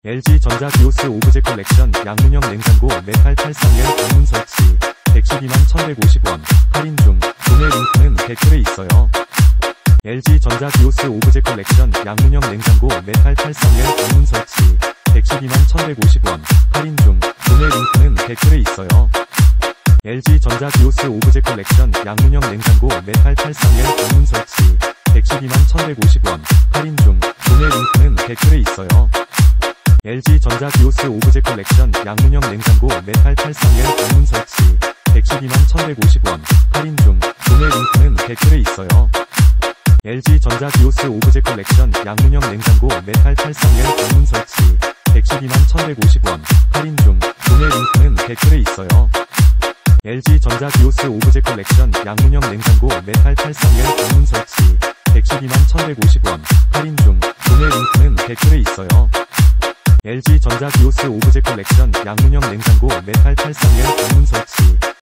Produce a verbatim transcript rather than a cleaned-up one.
엘지전자 디오스 오브제 컬렉션 양문형 냉장고 메탈 팔십삼 엘 방문 설치 백십이만 천백오십 원 할인 중. 구매 링크는 댓글에 있어요. 엘지전자 디오스 오브제 컬렉션 양문형 냉장고 메탈 팔십삼 엘 방문 설치 백십이만 천백오십 원 할인 중. 구매 링크는 댓글에 있어요. 엘지전자 디오스 오브제 컬렉션 양문형 냉장고 메탈 팔십삼 엘 방문 설치 백십이만 천백오십 원 할인 중. 구매 링크는 댓글에 있어요. 엘지전자 디오스 오브제 컬렉션 양문형 냉장고 메탈 팔십삼 엘 방문 설치 백십이만 천백오십 원 할인 중. 구매 링크는 댓글에 있어요. 엘지전자 디오스 오브제 컬렉션 양문형 냉장고 메탈 팔십삼 엘 방문 설치 백십이만 천백오십 원 할인 중. 구매 링크는 댓글에 있어요. 엘지전자 디오스 오브제 컬렉션 양문형 냉장고 메탈 팔십삼 엘 방문 설치 백십이만 천백오십 원 할인 중. 구매 링크는 댓글에 있어요. 엘지전자 디오스 오브제 컬렉션 양문형 냉장고 메탈 팔십삼 엘 방문 설치